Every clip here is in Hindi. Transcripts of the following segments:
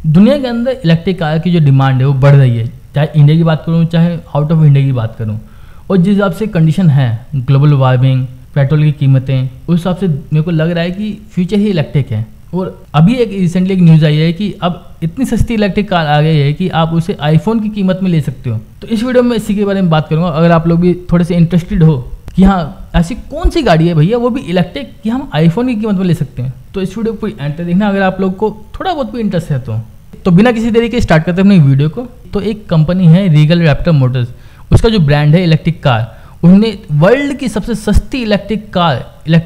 दुनिया के अंदर इलेक्ट्रिक कार की जो डिमांड है वो बढ़ रही है, चाहे इंडिया की बात करूँ चाहे आउट ऑफ इंडिया की बात करूँ। और जिस हिसाब से कंडीशन है, ग्लोबल वार्मिंग, पेट्रोल की कीमतें, उस हिसाब से मेरे को लग रहा है कि फ्यूचर ही इलेक्ट्रिक है। और अभी एक रिसेंटली एक न्यूज़ आई है कि अब इतनी सस्ती इलेक्ट्रिक कार आ गई है कि आप उसे आईफोन की कीमत में ले सकते हो। तो इस वीडियो में इसी के बारे में बात करूँगा। अगर आप लोग भी थोड़े से इंटरेस्टेड हो कि हाँ ऐसी कौन सी गाड़ी है भैया वो भी इलेक्ट्रिक कि हम आईफोन की कीमत में ले सकते हैं, तो इस वीडियो को पूरी एंड तक देखना अगर आप लोग को थोड़ा बहुत भी इंटरेस्ट है तो बिना किसी देरी के स्टार्ट करते हैं अपनी वीडियो को। तो एक कंपनी है रीगल रैप्टर मोटर्स, उसका जो ब्रांड है इलेक्ट्रिक कार, उन्होंने वर्ल्ड की सबसे सस्ती इलेक्ट्रिक कार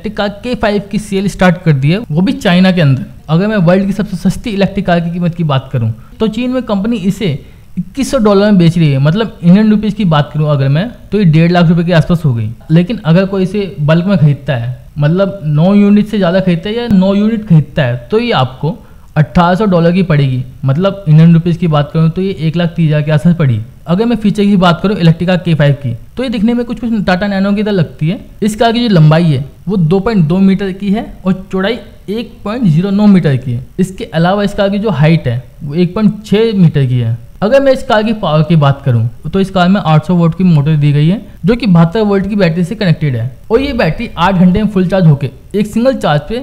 K5 की सेल स्टार्ट कर दी है, वो भी चाइना के अंदर। अगर मैं वर्ल्ड की सबसे सस्ती इलेक्ट्रिक कार की कीमत की बात करूं तो चीन में कंपनी इसे $2100 में बेच रही है। मतलब इंडियन रुपीज़ की बात करूं अगर मैं तो ये 1.5 लाख रुपए के आसपास हो गई। लेकिन अगर कोई इसे बल्क में खरीदता है, मतलब 9 यूनिट से ज़्यादा खरीदता है या 9 यूनिट खरीदता है, तो ये आपको $1800 की पड़ेगी। मतलब इंडियन रुपीज़ की बात करूँ तो ये 1,30,000 के आसपास पड़ी। अगर मैं फीचर की बात करूँ इलेक्ट्रिक कार K5 की, तो ये दिखने में कुछ टाटा नैनो की तरह लगती है। इस कार की जो लंबाई है वो 2.2 मीटर की है और चौड़ाई 1.09 मीटर की है। इसके अलावा इस कार की जो हाइट है वो 1.6 मीटर की है। अगर मैं इस कार की पावर की बात करूं तो इस कार में 800 वोल्ट की मोटर दी गई है जो कि 72 वोल्ट की बैटरी से कनेक्टेड है। और ये बैटरी 8 घंटे में फुल चार्ज होकर एक सिंगल चार्ज पे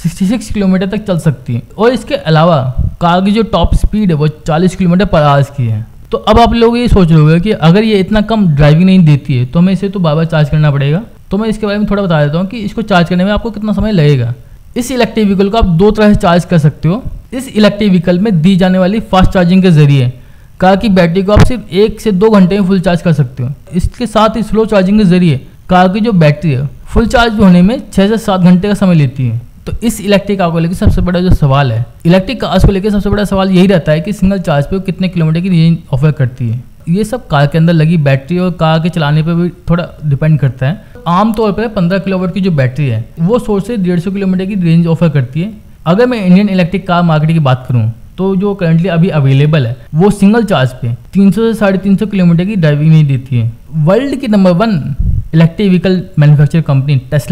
66 किलोमीटर तक चल सकती है। और इसके अलावा कार की जो टॉप स्पीड है वो 40 किलोमीटर पर आवर की है। तो अब आप लोग ये सोच रहे होंगे कि अगर ये इतना कम ड्राइविंग नहीं देती है तो हमें इसे तो बार बार चार्ज करना पड़ेगा। तो मैं इसके बारे में थोड़ा बता देता हूँ कि इसको चार्ज करने में आपको कितना समय लगेगा। इस इलेक्ट्रिक व्हीकल को आप 2 तरह से चार्ज कर सकते हो। इस इलेक्ट्रिक व्हीकल में दी जाने वाली फास्ट चार्जिंग के जरिए कार की बैटरी को आप सिर्फ 1 से 2 घंटे में फुल चार्ज कर सकते हो। इसके साथ ही स्लो चार्जिंग के जरिए कार की जो बैटरी है फुल चार्ज होने में 6 से 7 घंटे का समय लेती है। तो इस इलेक्ट्रिक कार को लेकर सबसे बड़ा जो सवाल है, इलेक्ट्रिक कार्स को लेकर सबसे बड़ा सवाल यही रहता है कि सिंगल चार्ज पे वो कितने किलोमीटर की रेंज ऑफर करती है। ये सब कार के अंदर लगी बैटरी और कार के चलाने पे भी थोड़ा डिपेंड करता है। आमतौर पर 15 किलोवाट की जो बैटरी है वो 100 से 150 किलोमीटर की रेंज ऑफर करती है। अगर मैं इंडियन इलेक्ट्रिक कार मार्केट की बात करूँ तो जो करंटली अभी अवेलेबल है वो सिंगल चार्ज पे 300 से 350 किलोमीटर की ड्राइविंग नहीं देती है। वर्ल्ड की number 1 electric vehicle manufacture company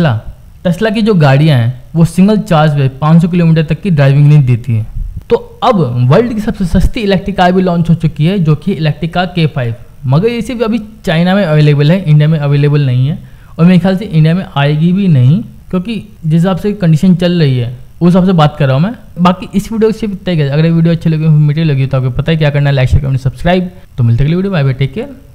Tesla की जो गाड़ियां हैं वो सिंगल चार्ज पे 500 किलोमीटर तक की ड्राइविंग नहीं देती है। तो अब वर्ल्ड की सबसे सस्ती इलेक्ट्रिक कार भी लॉन्च हो चुकी है जो कि इलेक्ट्रिक कार K5, मगर ये सिर्फ अभी चाइना में अवेलेबल है, इंडिया में अवेलेबल नहीं है। और मेरे ख्याल से इंडिया में आएगी भी नहीं, क्योंकि जिस हिसाब से कंडीशन चल रही है उस हिसाब से बात कर रहा हूँ मैं। बाकी इस वीडियो से इतना ही। अगर वीडियो अच्छी लगी, इन्फॉर्मेटिव लगी तो आपको पता है क्या करना है, लाइक शेयर कमेंट सब्सक्राइब। तो मिलते अगली video, bye bye, take care.